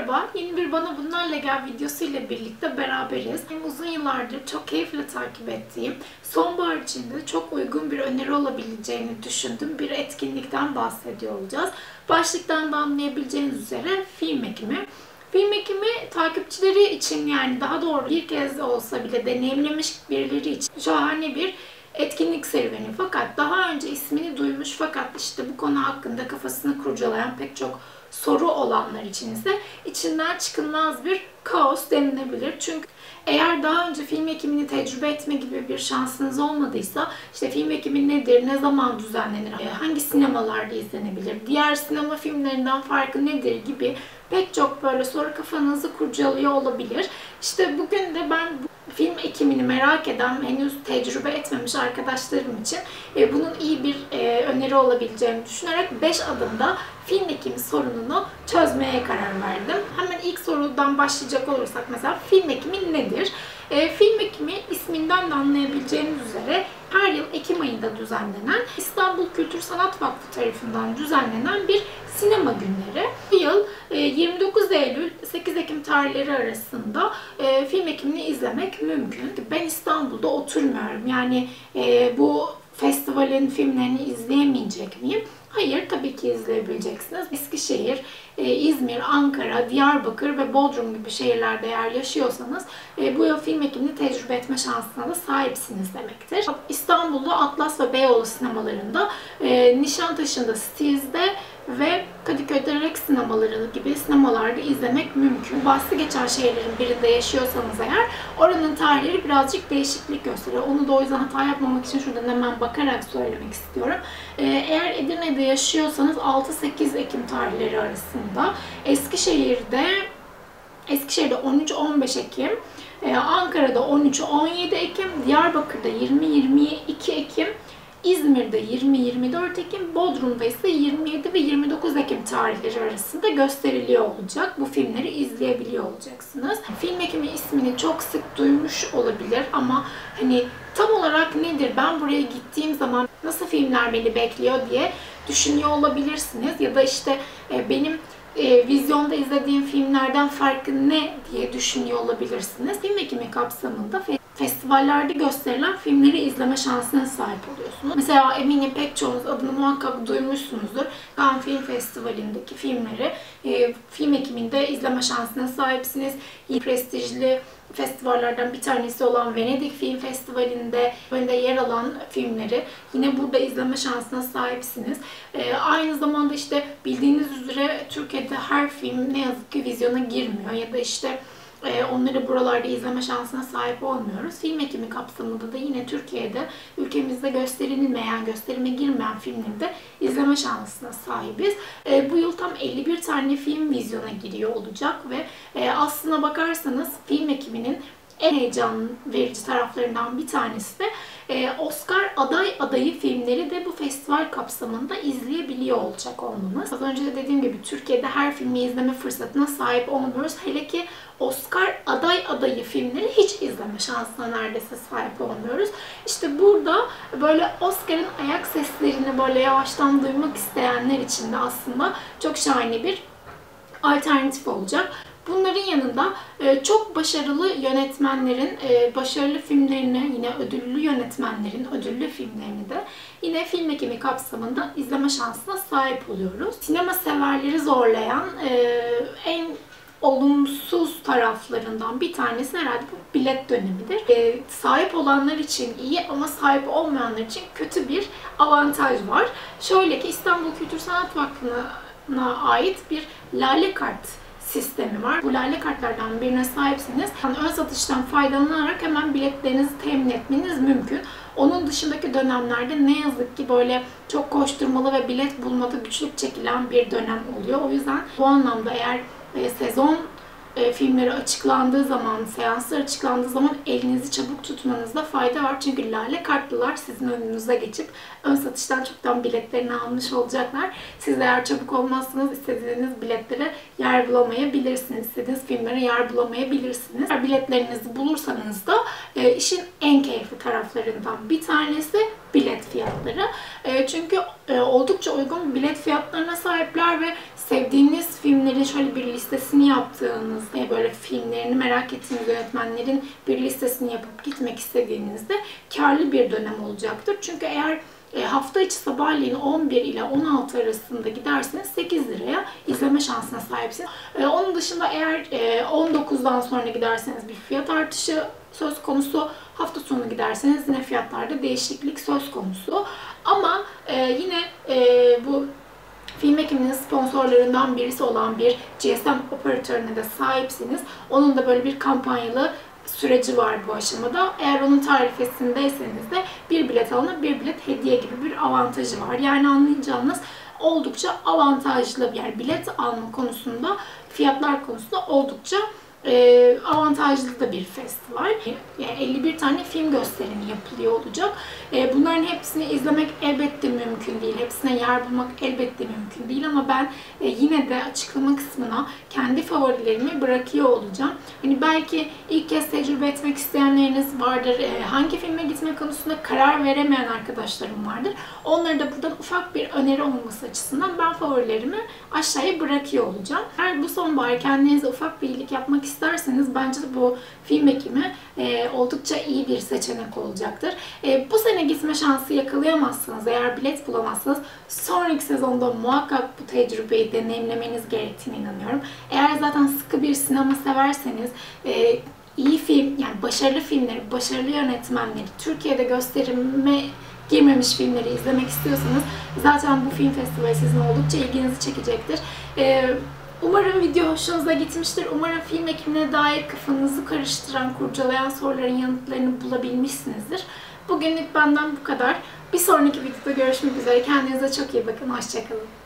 Merhaba, yeni bir Bana Bunlarla Gel videosu ile birlikte beraberiz. Uzun yıllardır çok keyifle takip ettiğim, sonbahar içinde çok uygun bir öneri olabileceğini düşündüğüm bir etkinlikten bahsediyor olacağız. Başlıktan da anlayabileceğiniz üzere film ekimi. Film ekimi takipçileri için, yani daha doğru bir kez olsa bile deneyimlemiş birileri için şahane bir etkinlik serüveni. Fakat daha önce ismini duymuş fakat işte bu konu hakkında kafasını kurcalayan pek çok soru olanlar için ise içinden çıkılmaz bir kaos denilebilir. Çünkü eğer daha önce film ekimini tecrübe etme gibi bir şansınız olmadıysa, işte film ekimi nedir, ne zaman düzenlenir, hangi sinemalarda izlenebilir, diğer sinema filmlerinden farkı nedir gibi pek çok böyle soru kafanızı kurcalıyor olabilir. İşte bugün de ben bu film ekimini merak eden, henüz tecrübe etmemiş arkadaşlarım için bunun iyi bir öneri olabileceğini düşünerek 5 adımda film ekimi sorununu çözmeye karar verdim. Hemen ilk sorudan başlayacak olursak, mesela film ekimi nedir? Film ekimi isminden de anlayabileceğiniz üzere her yıl Ekim ayında düzenlenen İstanbul Kültür Sanat Vakfı tarafından düzenlenen bir sinema günleri. Bu yıl 29 Eylül 8 Ekim tarihleri arasında film ekimini izlemek mümkün. Ben İstanbul'da oturmuyorum. Yani bu festivalin filmlerini izleyemeyecek miyim? Hayır, tabii ki izleyebileceksiniz. Eskişehir, İzmir, Ankara, Diyarbakır ve Bodrum gibi şehirlerde eğer yaşıyorsanız bu yıl film ekimini tecrübe etme şansına da sahipsiniz demektir. İstanbul'da Atlas ve Beyoğlu sinemalarında, Nişantaşı'nda Stils'de ve Kadıköy'de Rex sinemaları gibi sinemalarda izlemek mümkün. Bahsi geçen şehirlerin birinde yaşıyorsanız eğer, oranın tarihleri birazcık değişiklik gösteriyor. Onu da o yüzden hata yapmamak için şuradan hemen bakarak söylemek istiyorum. Eğer Edirne'de yaşıyorsanız 6-8 Ekim tarihleri arasında, Eskişehir'de 13-15 Ekim, Ankara'da 13-17 Ekim, Diyarbakır'da 20-22 Ekim, İzmir'de 20-24 Ekim, Bodrum'da ise 27 ve 29 Ekim tarihleri arasında gösteriliyor olacak. Bu filmleri izleyebiliyor olacaksınız. Film ekimi ismini çok sık duymuş olabilir ama hani tam olarak nedir, ben buraya gittiğim zaman nasıl filmler beni bekliyor diye düşünüyor olabilirsiniz. Ya da işte benim vizyonda izlediğim filmlerden farkı ne diye düşünüyor olabilirsiniz. Film ekimi kapsamında festivallerde gösterilen filmleri izleme şansına sahip oluyorsunuz. Mesela eminim pek çoğunuz adını muhakkak duymuşsunuzdur. Cannes Film Festivali'ndeki filmleri film ekiminde izleme şansına sahipsiniz. Prestijli festivallerden bir tanesi olan Venedik Film Festivali'nde yer alan filmleri yine burada izleme şansına sahipsiniz. Aynı zamanda işte bildiğiniz üzere Türkiye'de her film ne yazık ki vizyona girmiyor ya da işte onları buralarda izleme şansına sahip olmuyoruz. Film ekimi kapsamında da yine Türkiye'de, ülkemizde gösterilmeyen, gösterime girmeyen filmleri de izleme şansına sahibiz. Bu yıl tam 51 tane film vizyona giriyor olacak ve aslına bakarsanız film ekiminin en heyecan verici taraflarından bir tanesi de Oscar adayı filmleri de bu festival kapsamında izleyebiliyor olacak olmamız. Az önce de dediğim gibi Türkiye'de her filmi izleme fırsatına sahip olmuyoruz. Hele ki Oscar adayı filmleri hiç izleme şansına neredeyse sahip olmuyoruz. İşte burada böyle Oscar'ın ayak seslerini böyle yavaştan duymak isteyenler için de aslında çok şahane bir alternatif olacak. Bunların yanında çok başarılı yönetmenlerin başarılı filmlerini, yine ödüllü yönetmenlerin ödüllü filmlerini de yine film ekimi kapsamında izleme şansına sahip oluyoruz. Sinema severleri zorlayan en olumsuz taraflarından bir tanesi herhalde bu bilet dönemidir. Sahip olanlar için iyi ama sahip olmayanlar için kötü bir avantaj var. Şöyle ki, İstanbul Kültür Sanat Vakfı'na ait bir Lale Kart sistemi var. Bu lale kartlardan birine sahipsiniz. Yani ön satıştan faydalanarak hemen biletlerinizi temin etmeniz mümkün. Onun dışındaki dönemlerde ne yazık ki böyle çok koşturmalı ve bilet bulmada güçlük çekilen bir dönem oluyor. O yüzden bu anlamda eğer sezon filmleri açıklandığı zaman, seanslar açıklandığı zaman elinizi çabuk tutmanızda fayda var. Çünkü lale kartlılar sizin önünüze geçip ön satıştan çoktan biletlerini almış olacaklar. Siz eğer çabuk olmazsanız istediğiniz biletlere yer bulamayabilirsiniz. İstediğiniz filmlere yer bulamayabilirsiniz. Eğer biletlerinizi bulursanız da işin en keyifli taraflarından bir tanesi bilet fiyatları. Çünkü oldukça uygun bilet fiyatlarına sahipler ve sevdiğiniz filmlerin şöyle bir listesini yaptığınız, böyle filmlerini merak ettiğiniz yönetmenlerin bir listesini yapıp gitmek istediğinizde karlı bir dönem olacaktır. Çünkü eğer hafta içi sabahleyin 11 ile 16 arasında giderseniz 8 liraya izleme şansına sahipsiniz. Onun dışında eğer 19'dan sonra giderseniz bir fiyat artışı söz konusu. Hafta sonu giderseniz yine fiyatlarda değişiklik söz konusu. Ama yine bu film ekiminin sponsorlarından birisi olan bir GSM operatörüne de sahipsiniz. Onun da böyle bir kampanyalı süreci var bu aşamada. Eğer onun tarifesindeyseniz de bir bilet alına bir bilet hediye gibi bir avantajı var. Yani anlayacağınız oldukça avantajlı bir yer. Bilet alma konusunda, fiyatlar konusunda oldukça avantajlı da bir festival. Yani 51 tane film gösterimi yapılıyor olacak. Bunların hepsini izlemek elbette mümkün değil. Hepsine yer bulmak elbette mümkün değil ama ben yine de açıklama kısmına kendi favorilerimi bırakıyor olacağım. Hani belki ilk kez tecrübe etmek isteyenleriniz vardır. Hangi filme gitme konusunda karar veremeyen arkadaşlarım vardır. Onları da buradan ufak bir öneri olması açısından ben favorilerimi aşağıya bırakıyor olacağım. Eğer bu sonbahar kendinize ufak bir iyilik yapmak isterseniz bence de bu film ekimi oldukça iyi bir seçenek olacaktır. Bu sene gitme şansı yakalayamazsanız, eğer bilet bulamazsanız sonraki sezonda muhakkak bu tecrübeyi deneyimlemeniz gerektiğine inanıyorum. Eğer zaten sıkı bir sinema severseniz, iyi film, yani başarılı filmleri, başarılı yönetmenleri, Türkiye'de gösterime girmemiş filmleri izlemek istiyorsanız zaten bu film festivali sizin oldukça ilginizi çekecektir. Umarım video hoşunuza gitmiştir. Umarım film ekimine dair kafanızı karıştıran, kurcalayan soruların yanıtlarını bulabilmişsinizdir. Bugünlük benden bu kadar. Bir sonraki videoda görüşmek üzere. Kendinize çok iyi bakın. Hoşça kalın.